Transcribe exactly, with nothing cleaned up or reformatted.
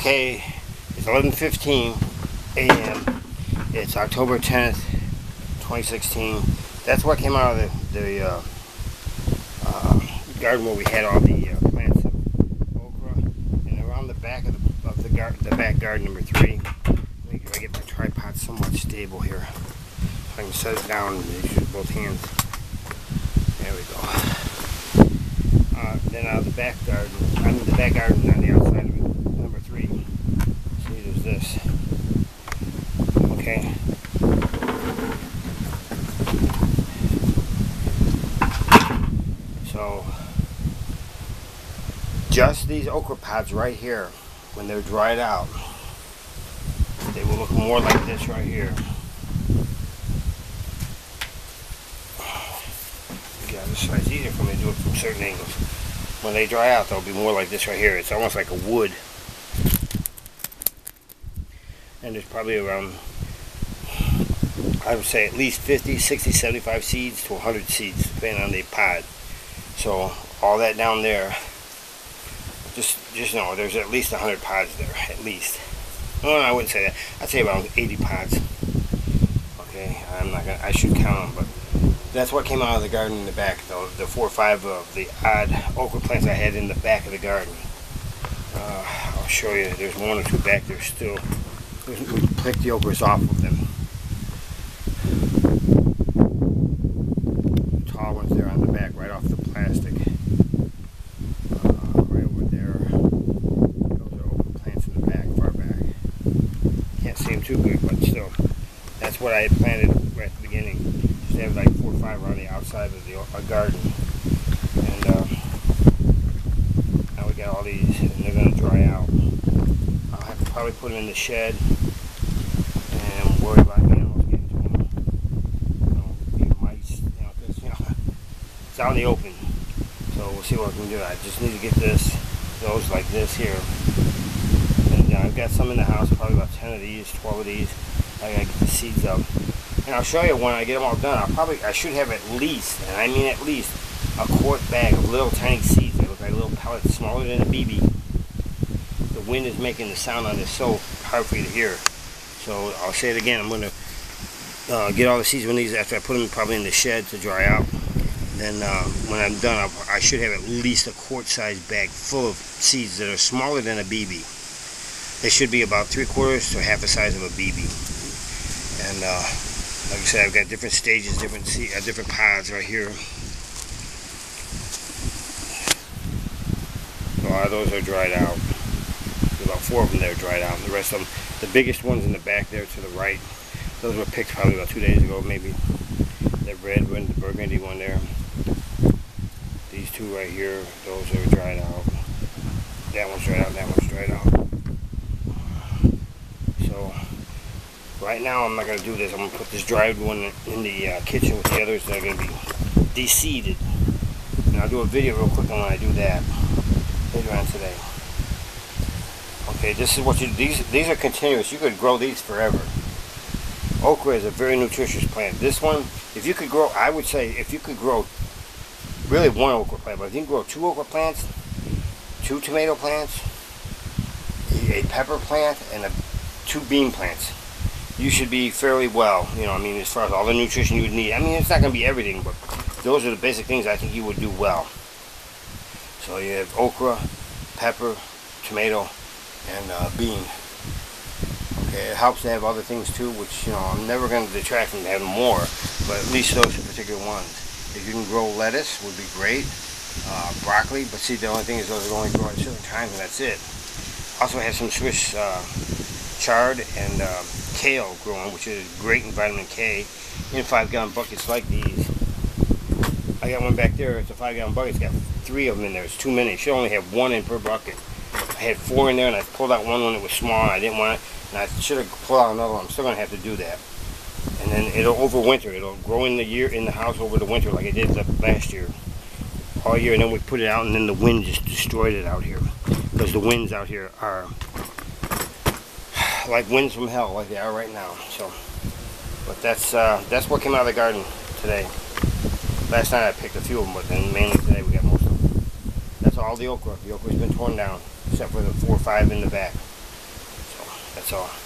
Okay, it's eleven fifteen A M It's October tenth, twenty sixteen. That's what came out of the, the uh, uh, garden where we had all the uh, plants of okra, and around the back of the, of the, gar the back garden number three. Let me get my tripod somewhat stable here. If I can set it down and use both hands. There we go. Uh, then out of the back garden, I mean the back garden on the outside of it, number three. See, there's this. Okay. So, just these okra pods right here, when they're dried out, they will look more like this right here. Yeah, this side's easier for me to do it from certain angles. When they dry out, they'll be more like this right here. It's almost like a wood. And there's probably around, I would say, at least fifty, sixty, seventy-five seeds to one hundred seeds, depending on the pod. So all that down there, just just know there's at least one hundred pods there, at least. Well, I wouldn't say that. I'd say around eighty pods. Okay, I'm not gonna. I should count them, but that's what came out of the garden in the back. The, the four or five of the odd okra plants I had in the back of the garden. Uh, I'll show you. There's one or two back there still. We picked the okras off of them. The tall ones there on the back, right off the plastic. Uh, right over there. Those are okra plants in the back, far back. Can't see them too good, but still. That's what I had planted right at the beginning. Just to have like four or five around the outside of the uh, garden. And uh, now we got all these, and they're going to dry out. I'll have to probably put them in the shed and worry about animals getting to them. You know, be mice, you know, because, you know, it's out in the open. So we'll see what I can do. I just need to get this, those like this here. And uh, I've got some in the house, probably about ten of these, twelve of these. I gotta get the seeds up. And I'll show you when I get them all done. I'll probably, I should have at least, and I mean at least, a quart bag of little tiny seeds. They look like little pellets, smaller than a B B. The wind is making the sound on this so hard for you to hear. So I'll say it again. I'm going to uh, get all the seeds in these after I put them probably in the shed to dry out. Then uh, when I'm done, I'll, I should have at least a quart-sized bag full of seeds that are smaller than a B B. They should be about three quarters to half the size of a B B. And uh, like I said, I've got different stages, different seed, uh, different pods right here. So a lot of those are dried out. About four of them there dried out. And the rest of them, the biggest ones in the back there to the right, those were picked probably about two days ago, maybe. The red one, the burgundy one there. These two right here, those are dried out. That one's dried out, that one's dried out. So, right now I'm not going to do this. I'm going to put this dried one in the uh, kitchen with the others that are going to be de-seeded. And I'll do a video real quick on when I do that later on today. Okay, this is what you, these, these are continuous. You could grow these forever. Okra is a very nutritious plant. This one, if you could grow, I would say if you could grow really one okra plant, but if you can grow two okra plants, two tomato plants, a pepper plant, and a, two bean plants, you should be fairly well, you know, I mean, as far as all the nutrition you would need. I mean, it's not going to be everything, but those are the basic things I think you would do well. So you have okra, pepper, tomato, and uh, bean. Okay, it helps to have other things too, which, you know, I'm never going to detract from having more, but at least those are particular ones. If you can grow lettuce, would be great. Uh, broccoli, but see, the only thing is those are only grow at certain times, and that's it. Also have some Swiss uh, chard and uh, kale growing, which is great in vitamin K, in five gallon buckets like these. I got one back there. It's a five gallon bucket. It's got three of them in there. It's too many. You should only have one in per bucket. I had four in there, and I pulled out one when it was small, and I didn't want it, and I should have pulled out another one. I'm still going to have to do that. And then it'll overwinter. It'll grow in the year in the house over the winter like it did the last year. All year, and then we put it out, and then the wind just destroyed it out here. Because the winds out here are like winds from hell, like they are right now. So, but that's uh, that's what came out of the garden today. Last night I picked a few of them, but then mainly today we got most of them. That's all the okra. The okra's been torn down, except for the four or five in the back. that's all.